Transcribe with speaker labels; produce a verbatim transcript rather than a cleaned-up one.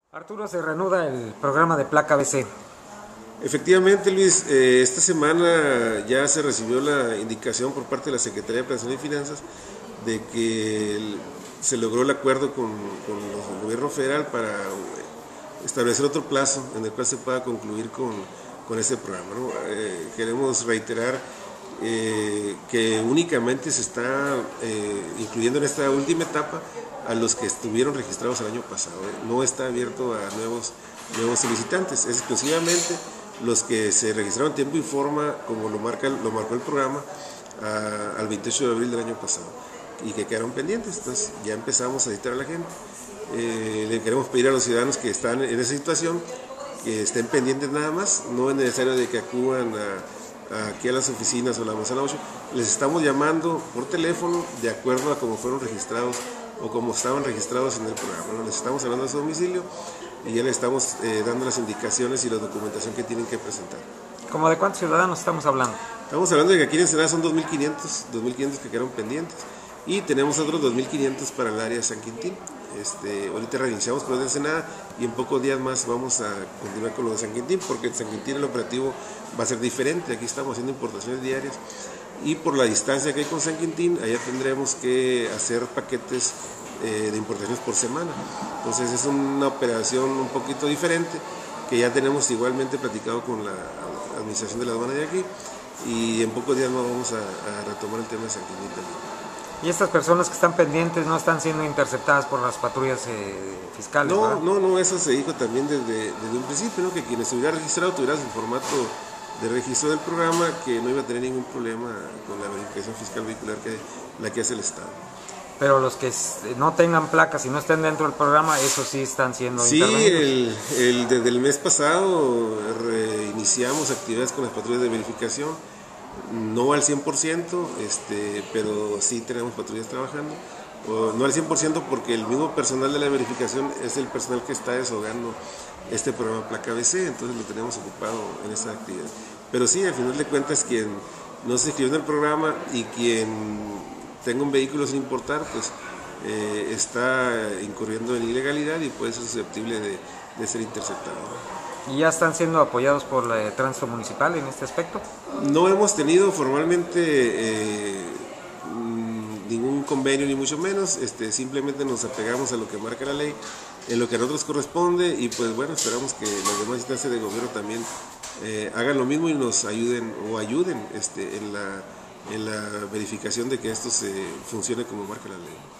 Speaker 1: Arturo, se reanuda el programa de Placa B C.
Speaker 2: Efectivamente, Luis, eh, esta semana ya se recibió la indicación por parte de la Secretaría de Planeación y Finanzas de que el, se logró el acuerdo con, con el gobierno federal para establecer otro plazo en el cual se pueda concluir con, con este programa, ¿no? Eh, queremos reiterar eh, que únicamente se está eh, incluyendo en esta última etapa a los que estuvieron registrados el año pasado, ¿eh? No está abierto a nuevos, nuevos solicitantes, es exclusivamente los que se registraron en tiempo y forma, como lo, marca, lo marcó el programa, a, al veintiocho de abril del año pasado, y que quedaron pendientes. Entonces ya empezamos a citar a la gente. Eh, le queremos pedir a los ciudadanos que están en esa situación que estén pendientes nada más, no es necesario de que acudan a, a aquí a las oficinas o a la manzana ocho, les estamos llamando por teléfono de acuerdo a cómo fueron registrados o como estaban registrados en el programa, ¿no? Les estamos hablando de su domicilio y ya les estamos eh, dando las indicaciones y la documentación que tienen que presentar.
Speaker 1: ¿Cómo de cuántos ciudadanos estamos hablando?
Speaker 2: Estamos hablando de que aquí en Ensenada son dos mil quinientos que quedaron pendientes y tenemos otros dos mil quinientos para el área de San Quintín. Este, ahorita reiniciamos con los de Ensenada y en pocos días más vamos a continuar con lo de San Quintín, porque en San Quintín el operativo va a ser diferente. Aquí estamos haciendo importaciones diarias y por la distancia que hay con San Quintín, allá tendremos que hacer paquetes eh, de importaciones por semana. Entonces es una operación un poquito diferente que ya tenemos igualmente platicado con la administración de la aduana de aquí y en pocos días más vamos a, a retomar el tema de San Quintín también.
Speaker 1: ¿Y estas personas que están pendientes no están siendo interceptadas por las patrullas eh, fiscales?
Speaker 2: No,
Speaker 1: ¿verdad?
Speaker 2: no, no, eso se dijo también desde, desde un principio, ¿no? Que quien estuviera registrado tuviera su formato de registro del programa, que no iba a tener ningún problema con la verificación fiscal vehicular que la que hace el Estado.
Speaker 1: Pero los que no tengan placas y no estén dentro del programa, esos sí están siendo
Speaker 2: sí,
Speaker 1: intervenidos.
Speaker 2: Sí, el, el, desde el mes pasado reiniciamos actividades con las patrullas de verificación, no al cien por ciento, este, pero sí tenemos patrullas trabajando. O, no al cien por ciento porque el mismo personal de la verificación es el personal que está desahogando este programa Placa B C, entonces lo tenemos ocupado en esta actividad. Pero sí, al final de cuentas, quien no se inscribió en el programa y quien tenga un vehículo sin importar, pues eh, está incurriendo en ilegalidad y puede ser susceptible de, de ser interceptado.
Speaker 1: ¿Y ya están siendo apoyados por el tránsito municipal en este aspecto?
Speaker 2: No hemos tenido formalmente eh, ningún convenio ni mucho menos, este, simplemente nos apegamos a lo que marca la ley, en lo que a nosotros corresponde y pues bueno, esperamos que las demás instancias de gobierno también eh, hagan lo mismo y nos ayuden o ayuden este, en, la, en la verificación de que esto se funcione como marca la ley.